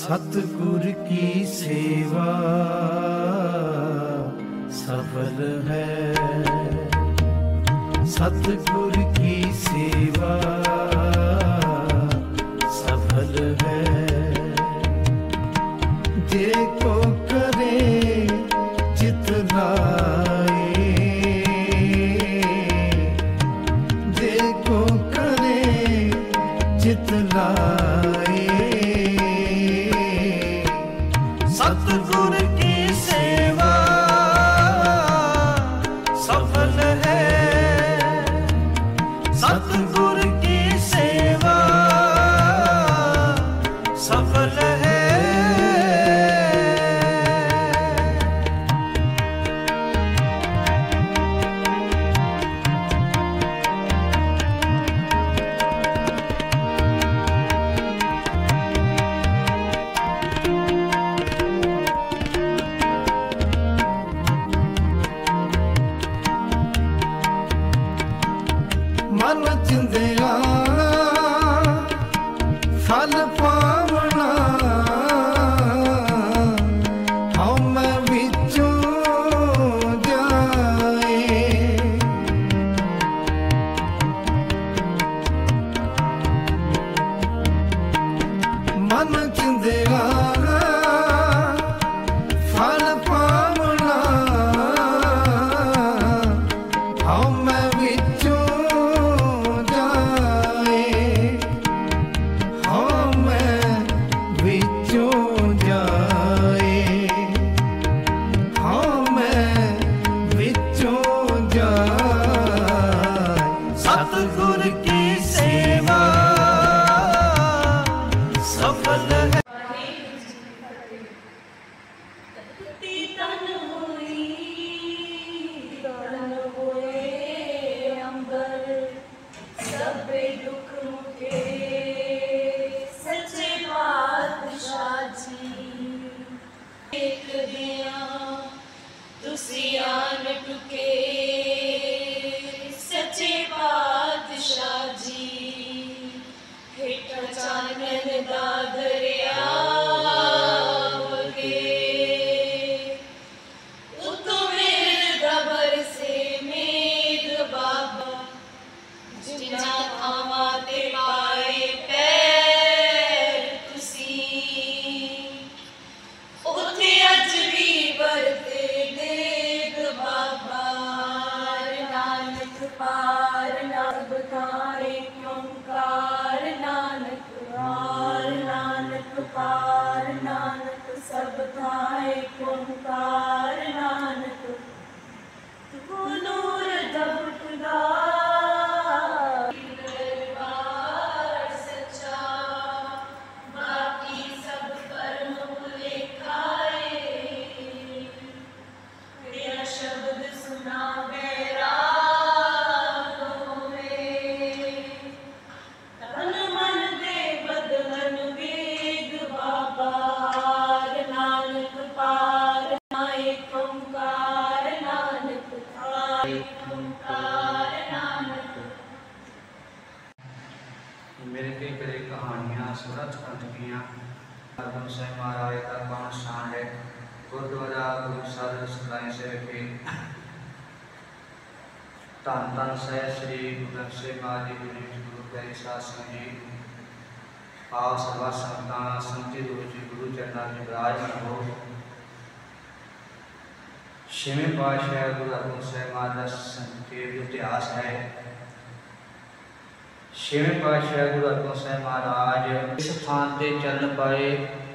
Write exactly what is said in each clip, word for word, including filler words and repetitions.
सतगुर की सेवा सफल है, सतगुर की सेवा सफल है। जे को करे चित लाए, जे को करे चित लाए, सतगुर की सेवा सफल है, सतगुर की सेवा सफल है। मन चिंदिया फल पावना, हम विचों जाए। मन चिंदिया फल पावना, हम विचों सतगुर की सेवा सफल है। तन हुई तन होए अंबर, सबे दुख मुके सच्चे पातशाह जी। एक दिया तुसी आन टुके सच्चे पातशाह जी। हेठ चानन दा दरिया वगे, उतो मेर दबर से मेघ बाबा। जिन्ना थावा ते पाए पैर तुसी, उथे अज भी बरते देग बाबा। नानक पार नानक थारे ओंकार, नानक पार नानक पार नानक सब थाए ओंकार। नानक तू नूर दबकदा दरबार सच्चा, बाकी सब कर्म भुलेखा है। तेरा शब्द सुना बैरागों में, तन मन दे बदलन वेग बाबा। नानक पार नायक ओंकार, नानक पार ओंकार नानक। मेरे कई कई कहानियाँ सूरत कंठियाँ गुरु साहिब महाराज का कौन स्थान है। गुरुद्वारा गुरु साधु सदाई से रखे धन धन साहिब श्री गुरु ग्रंथ साहिब महाराज जी गुरु प्यारे साध संगत जी। आओ सभा संगतां संगति गुरु जी गुरु चरणों में विराजमान हो। छेवें पातशाह गुरु अर्जन साहिब महाराज का संक्षेप इतिहास है। छेवें पातशाह गुरु अर्जन साहिब महाराज इस स्थान से चल पाए।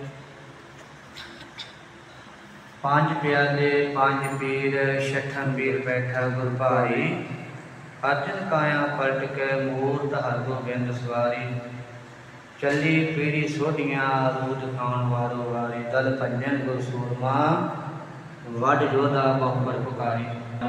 पांच प्याले पांच पीर छठम पीर बैठा गुर भाई। अर्जन काया पलट के मूर्त हर गोबिंद सवारी। चली पीढ़ी सोटियां रूद खान वारो वारी। दल पंजन गुर सूरमा वड योधा बहुबर पुकारी।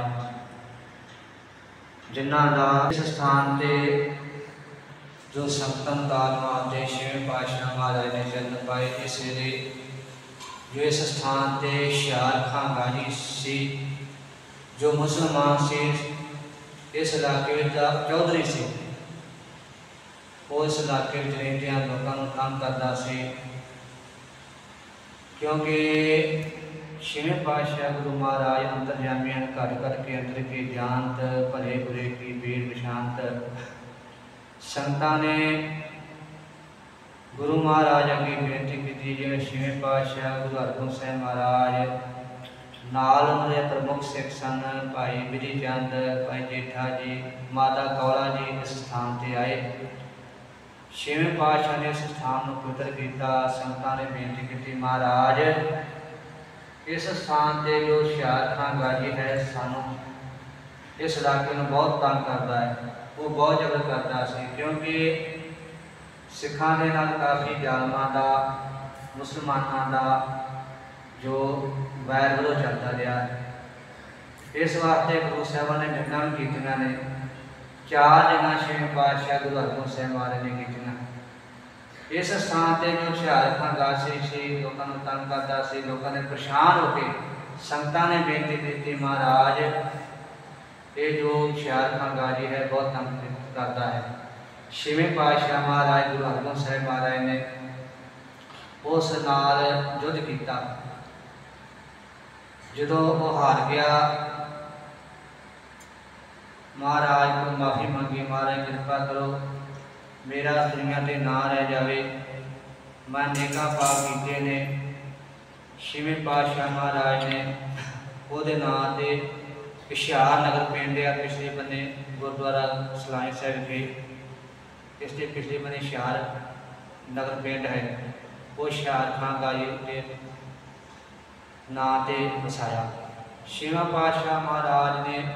जिन्हां दा इस स्थान ते जो संतन तालमा ते छेवें पातशाह महाराज ने जन्म पाए। इस वेले जो इस स्थान ते हुशियार खां गाजी सी जो मुसलमान से इस इलाके का चौधरी से वो इस इलाके में रहंदियां लोगों को तंग करता सी। क्योंकि छेवें पातशाह गुरु महाराज अंतरजामी घर घर के अंदर के जानत भले बुरे की बेर निशांत संतां ने गुरु महाराज अगे बेनती की। जिवें छेवें पातशाह गुरु हरगोबिंद साहिब महाराज नाल उन्होंने प्रमुख सिख सन भाई बिधि चंद भाई जेठा जी माता कौला जी इस स्थान पर आए। छेवें पातशाह ने इस स्थान को पवित्र किया। संतां ने बेनती की महाराज इस स्थान से जो हुशियार खां गाजी है सानू इस इलाके में बहुत तंग करता है, वो बहुत जबर करता सी क्योंकि सिखां दे नाल काफ़ी जालमां दा मुसलमानां दा जो वैर विरोध चलता रहा। इस वास्ते गुरु साहिबान ने जंगां भी कीतियां ने, चार जगह छेवें पातशाह गुरु हरगोबिंद साहिब महाराज ने कीतियां। इस स्थान पर जो हुशियार खां गाजी सी लोगों को तंग करता सी, लोगों ने परेशान होकर संगतां ने बेनती की महाराज ये जो हुशियार खां गाजी है बहुत तंग करता है। छेवें पातशाह महाराज गुरु हरगोबिंद साहिब महाराज ने उस नाल युद्ध किया। जो वो हार गया महाराज को माफ़ी मंगी, महाराज कृपा करो मेरा दुनिया से ना रह जाए, मैं नेका पाप किए ने। छेवें पातशाह महाराज ने वो नाम से हुशियार नगर पिंड आ पिछले बन्ने गुरुद्वारा सलाई साहिब के इसके पिछले बने हुशियार नगर पिंड है, वो हुशियार खां गाजी के नाम से वसाया। छेवां पातशाह महाराज ने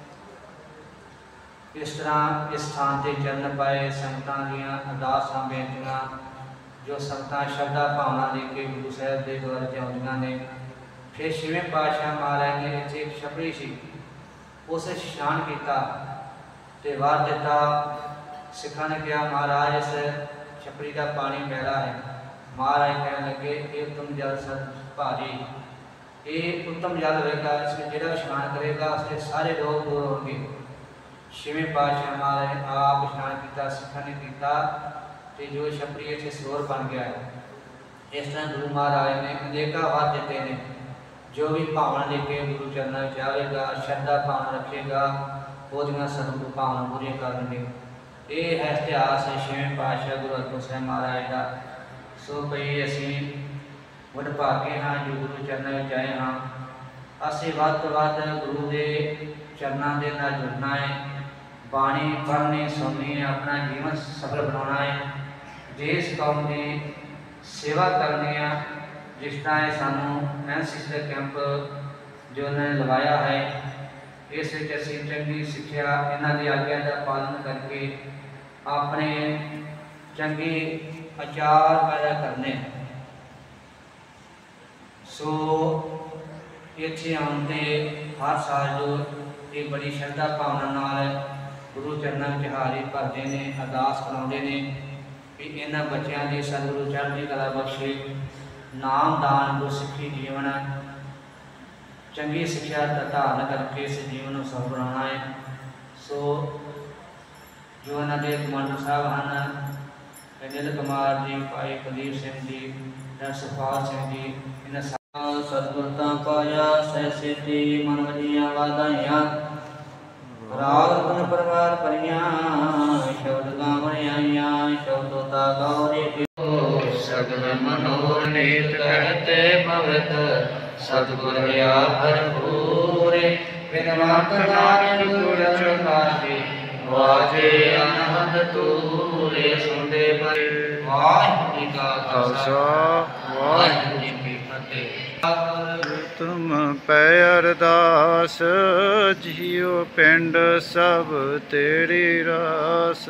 इस तरह इस स्थान से चरण पाए। संगतां दीयां अरदासां बेनतियां जो संगतां श्रद्धा भावना लेके गुरु साहिब के द्वारे ते आउंदियां ने। फिर छेवें पातशाह महाराज ने इत्थे एक छपड़ी सी उस इशनान किया ते वार दिता। सिखां ने कहा महाराज इस छपड़ी का पानी मैला है। महाराज कहने लगे ये उत्तम जल सर भारी, ये उत्तम जल होगा, इसमें जो स्नान करेगा उसके सारे रोग दूर होंगे। छेवें पातशाह महाराज ने आप स्नान किया, सिखां ने किया तो जो छपड़ी इतने सरोवर बन गया है। इस तरह गुरु महाराज ने अनेका वार देते हैं जो भी भावना लेके गुरु चरणों में जाएगा, श्रद्धा भावना रखेगा, वो सर्व भावना पूरी करेंगे। ये है इतिहास है छेवें पातशाह गुरु हरगोबिंद साहिब महाराज का। सो भई असी वडभागे हाँ जो गुरु चरणों में आए हाँ, असी वध तो वध गुरु के चरणों के नाल जुड़ना है, बाणी पढ़नी सुननी है, अपना जीवन सफल बनाना है, देश कौम की सेवा करनी है। जिस तरह सानू एन सी सी कैंप जो उन्होंने लगाया है इस असी चंगी सिक्ख्या इन्हों की आज्ञा का पालन करके अपने चंगे आचार पैदा करने। सो इत्थे आउंदे हर साल जो ये बड़ी श्रद्धा भावना नाल गुरु चरणों में हारी भरते हैं, अरदास कराते हैं कि इन्होंने बच्चों की सतगुरु चढ़ती कला बख्शे, नाम दान गुरसिक्खी जीवन चंगी शिक्षा धारण करके इस जीवन को सफल बनाना है। सो जो इन्होंने कमांडर साहब हैं अनिल कुमार जी, भाई कुलदीप सिंह जी, सुखपाल सिंह जी, इन्हें सतगुरता पाया सह सिद्धि मन वजिया वाधाइया राग गुण परवार परिया शब्द गावन आइया शब्दोता गौरी सगल मनोनीत कहते भगत सतगुर भरपूर बिनवात नानक गुर चुकासी वाजे अनहद तूरे सुनते पर वाहिगुरू जी का खालसा वाहिगुरू जी की फतेह। तुम पै अरदास जियो पिंड सब तेरी रास,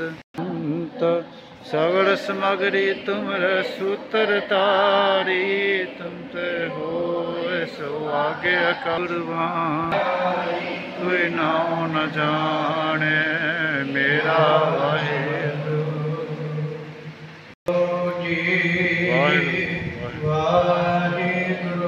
सगल समगरी तुमर सूत्र तारी, तुम ते हो सो आगे कुर्बान, कोई नाम न जाने मेरा वाहिगुरू जी वाहिगुरू।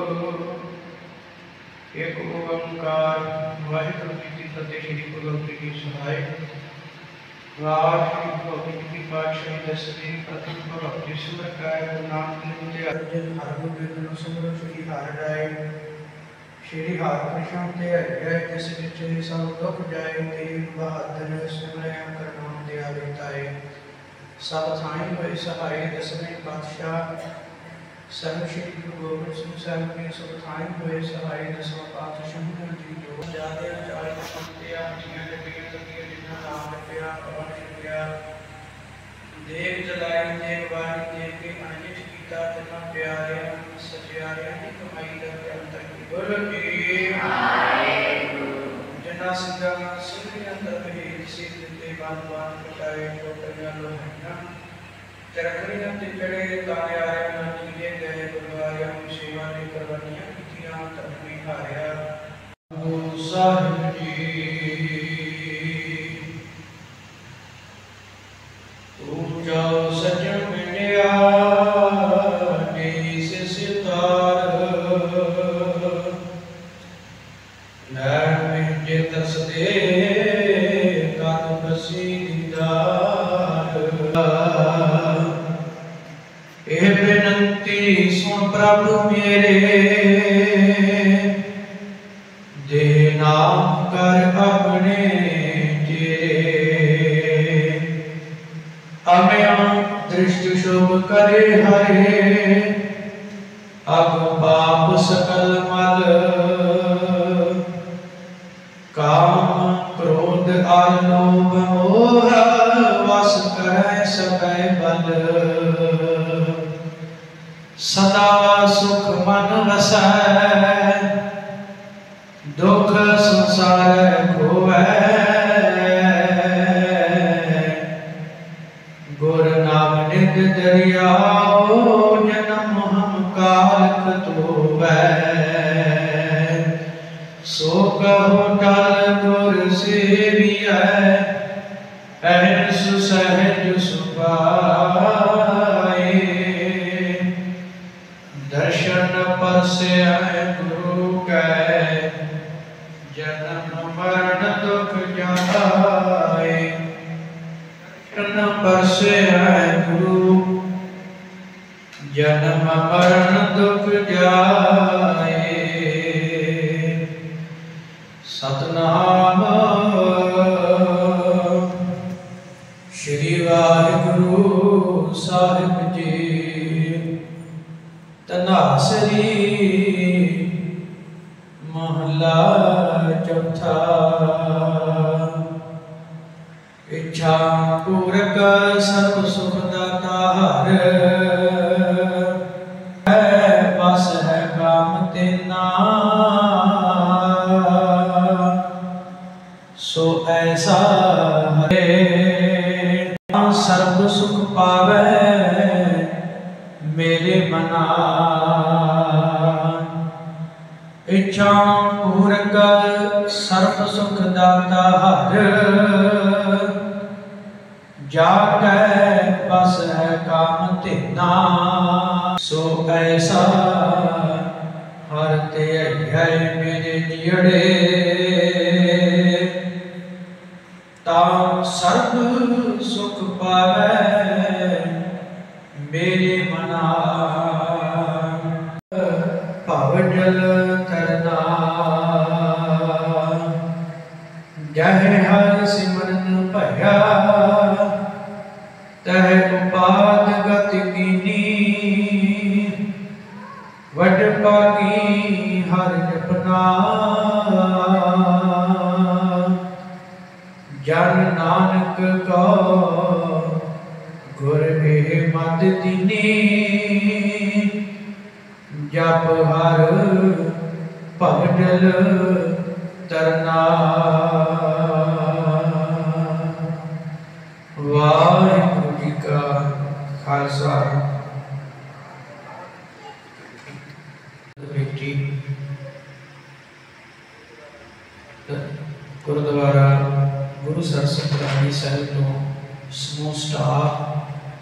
एक ओंकार वाहिगुरू जी की फतेह। श्री गुरु की सहाय। ਵਾਹਿਗੁਰੂ ਭਗਤ ਕੀ ਪਾਤਸ਼ਾਹੀ ਦਸਵੀਂ ਪ੍ਰਥਮ ਭਗਤ ਈਸ਼ਵਰ ਕਾਇ ਗੁਰੂ ਨਾਨਕ ਦੇਵ ਜੀ ਅਰਜਨ ਹਰਿਗੋਬਿੰਦ ਨੂੰ ਸਿਮਰੋ ਸ੍ਰੀ ਹਰਿ ਰਾਏ ਸ਼੍ਰੀ ਹਰਿਕ੍ਰਿਸ਼ਨ ਤੇ ਅਗਿਆਇ ਤਿਸ ਵਿੱਚ ਸਭ ਦੁਖ ਜਾਏ ਤੇਗ ਬਹਾਦਰ ਸਿਮਰਿਆ ਕਰਨਾਮ ਦੇ ਆਵਿਤਾਏ ਸਭ ਥਾਈ ਹੋਏ ਸਹਾਈ ਦਸਵੇਂ ਪਾਤਸ਼ਾਹ ਸਰਬ ਸ਼੍ਰੀ ਗੁਰੂ ਗੋਬਿੰਦ ਸਿੰਘ ਸਾਹਿਬ ਨੇ ਸਭ ਥਾਈ ਹੋਏ ਸਹਾਈ ਦਸਵਾਂ ਪਾਤਸ਼ਾਹ ਜੀ ਜੋ ਜਾਦੇ ਚਾਲ ਸੰਤਿਆ ਜੀਆਂ ਦੇ ਪੀਰ ਲੱਗੀਆਂ ਜਿਨ੍ਹਾਂ ਨਾਮ ਰੱਖਿਆ ਔਰ ਸ਼ਿਕਿਆ ਦੇਵ ਜਲਾਈ ਦੇਵ ਵਾਰੀ ਦੇਵ ਕੇ ਅਨਿਤ ਕੀਤਾ ਤਿਨਾਂ ਪਿਆਰਿਆਂ ਸਚਿਆਰਿਆਂ ਦੀ ਕਮਾਈ ਦਾ ਅੰਤਰ ਕੀ ਬੋਲ ਜੀ ਜਿਨ੍ਹਾਂ ਸਿੰਘਾਂ ਸਿੰਘਾਂ ਅੰਦਰ ਭੇਜ ਸੀ ਦਿੱਤੇ ਬੰਦ ਬੰਦ ਕਟਾਏ ਟੋਟੀਆਂ ਲੋਹੀਆਂ ਚਰਖੜੀਆਂ ਤੇ ਚੜੇ ਤਾਰਿਆਂ ਨਾਲ ਜੀਏ ਗਏ ਗੁਰਵਾਰਿਆਂ ਨੂੰ ਸੇਵਾ ਦੇ ਕਰਵਾਈਆਂ ਕੀਤੀਆਂ ਧਰਮੀ ਹਾਰਿਆ ਗੁਰੂ ਸਾਹਿਬ ਜੀ ਤੂੰ ਜਾਓ ਸਜਣ ਮਿਲਿਆ ਨੀ ਸਿਤਾਰ ਨੈਣ ਵਿੱਚ ਜੇ ਤਰਸਦੇ ਕਦ ਬਸੀ ਦੀਦਾਰ ਇਹ ਬੇਨਤੀ ਸੁਣ ਪ੍ਰਭੂ ਮੇਰੇ ਦੇ ਨਾਮ ਕਰ ਆਪਣੇ ਤੇਰੇ ਅਮਿਆ ਦ੍ਰਿਸ਼ਟ ਸ਼ੁਭ ਕਰੇ ਹਰੇ ਅਗ ਪਾਪ ਸਕਲ ਮਲ ਕਾਮ ਕ੍ਰੋਧ ਆਰ ਲੋਭ ਮੋਹ ਵਸ ਕਰੈ ਸਭੈ ਬਲ ਸਦਾ ਸੁਖ ਮਨ ਵਸੈ ਦੁਖ ਸੰਸਾਰ ਖੋਵੈ ਗੁਰ ਨਾਮ ਨਿਤ ਦਰਿਆਓ ਜਨਮ ਹਮ ਕਾਲਕ ਧੋਵੈ ਸੋ ਕਹੋ ਟਲ ਗੁਰ ਸੇਵੀਐ ਅਹਨ ਸਹਿਜ ਸੁਭਾਏ ਦਰਸ਼ਨ ਪਰਸਿਆ ਗੁਰੂ ਕੈ ਜਨਮ ਮਰਨ ਦੁਖ ਜਾਏ ਦਰਸ਼ਨ ਪਰਸਿਆ ਗੁਰੂ ਜਨਮ ਮਰਨ ਦੁਖ ਜਾਏ ਸਤਨਾਮ ਸ਼੍ਰੀ ਵਾਹਿਗੁਰੂ ਸਾਹਿਬ ਜੀ ਤਨਾਸਰੀ ਮਹਲਾ ਚੌਥਾ ਇੱਛਾ ਪੂਰਕ ਸਰਬ ਸੁਖ ਦਾਤਾ ਹਰ ਹੈ ਬਸ ਹੈ ਕਾਮ ਤੇਨਾ ਸੋ ਐਸਾ ਹੈ ਸਰਬ ਸੁਖ ਪਾਵੈ ਮੇਰੇ ਮਨਾ ਇੱਛਾ ਪੂਰਕ ਸਰਬ ਸੁਖ ਦਾਤਾ ਹਰ ਜਾ ਕੈ ਬਸ ਹੈ ਕਾਮ ਤੇਨਾ ਸੋ ਐਸਾ ਹਰ ਤੇ ਹੈ ਮੇਰੇ ਜੀੜੇ ਤਾ ਸਰਬ ਸੁਖ ਪਾਵੈ ਮੇਰੇ ਮਨਾ ਭਵ ਜਲ ਤਰਨਾ ਜਹ ਹਰ ਸਿਮਰਨ ਭਇਆ ਤਹ ਉਪਾਦ ਗਤ ਕੀਨੀ ਵਡ ਪਾਗੀ ਹਰ ਜਪਨਾ ਜਨ ਨਾਨਕ ਕੋ ਗੁਰ ਕੇ ਮਤ ਦੀਨੀ ਜਪ ਹਰ ਭਵ ਜਲ ਤਰਨਾ ਵਾਹਿਗੁਰੂ ਜੀ ਕਾ ਖਾਲਸਾ ਬੇਟੀ ਗੁਰਦੁਆਰਾ ਗੁਰੂ ਸਰਸਵਤੀ ਰਾਣੀ ਸਾਹਿਬ ਤੋਂ ਸਮੂਹ ਸਟਾਫ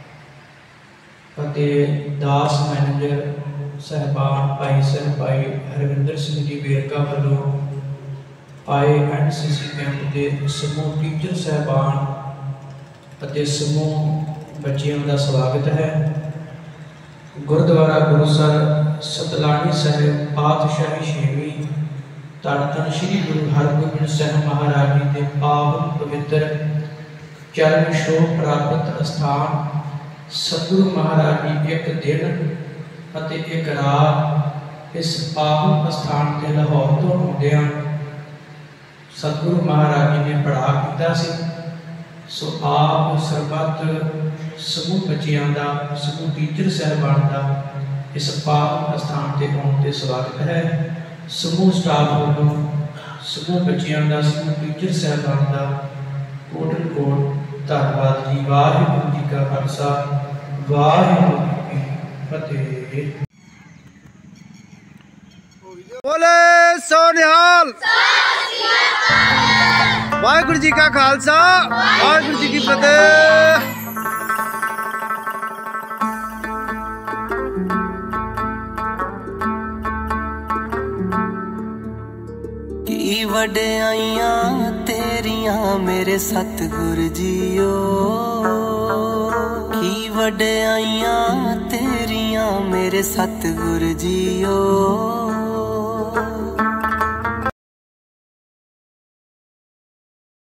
ਅਤੇ ਦਾਸ ਮੈਨੇਜਰ ਸਹਿਬਾਨ ਭਾਈ ਸਾਹਿਬ ਭਾਈ ਹਰਵਿੰਦਰ ਸਿੰਘ ਜੀ ਵੇਰਕਾ ਵੱਲੋਂ ਆਏ ਐਨ ਸੀ ਸੀ ਕੈਂਪ ਦੇ ਸਮੂਹ ਟੀਚਰ ਸਹਿਬਾਨ ਅਤੇ ਸਮੂਹ ਬੱਚਿਆਂ ਦਾ ਸਵਾਗਤ ਹੈ। ਗੁਰਦੁਆਰਾ ਗੁਰੂਸਰ ਸਤਲਾਣੀ ਸਾਹਿਬ ਪਾਤਸ਼ਾਹੀ ਛੇਵੀਂ ਧੰਨ ਧੰਨ ਸ੍ਰੀ ਗੁਰੂ ਹਰਗੋਬਿੰਦ ਸਾਹਿਬ ਮਹਾਰਾਜ ਜੀ ਦੇ ਪਾਵਨ ਪਵਿੱਤਰ ਚਰਨ ਛੋਹ ਪ੍ਰਾਪਤ ਅਸਥਾਨ ਸਤਿਗੁਰੂ ਮਹਾਰਾਜ ਜੀ ਇੱਕ ਦਿਨ ਅਤੇ ਇੱਕ ਰਾਤ ਇਸ ਪਾਵਨ ਅਸਥਾਨ ਤੇ ਲਾਹੌਰ ਤੋਂ ਆਉਂਦਿਆਂ ਸਤਿਗੁਰੂ ਮਹਾਰਾਜ ਜੀ ਨੇ ਪੜਾ ਕੀਤਾ ਸੀ। ਸੋ ਆਪ ਸਰਬੱਤ ਸਮੂਹ ਬੱਚਿਆਂ ਦਾ ਸਮੂਹ ਟੀਚਰ ਸਾਹਿਬਾਨ ਦਾ ਇਸ ਪਾਵਨ ਅਸਥਾਨ ਤੇ ਆਉਣ ਤੇ ਸਵਾਗਤ ਹੈ। ਸਮੂਹ ਸਟਾਫ ਵੱਲੋਂ ਸਮੂਹ ਬੱਚਿਆਂ ਦਾ ਸਮੂਹ ਟੀਚਰ ਸਾਹਿਬਾਨ ਦਾ ਕੋਟਨ ਕੋਟ ਧੰਨਵਾਦ ਜੀ। ਵਾਹਿਗੁਰੂ ਜੀ ਕਾ ਖਾਲਸਾ ਵਾਹਿਗੁਰੂ ਜੀ ਕੀ ਫਤਿਹ। बोले सो निहाल। वाहिगुरु जी का खालसा वाहिगुरु जी की फतेह। की वड्याइयां तेरियां मेरे सतगुरु जीओ, की वड्याइयां तेरियां मेरे सतगुरु जीओ।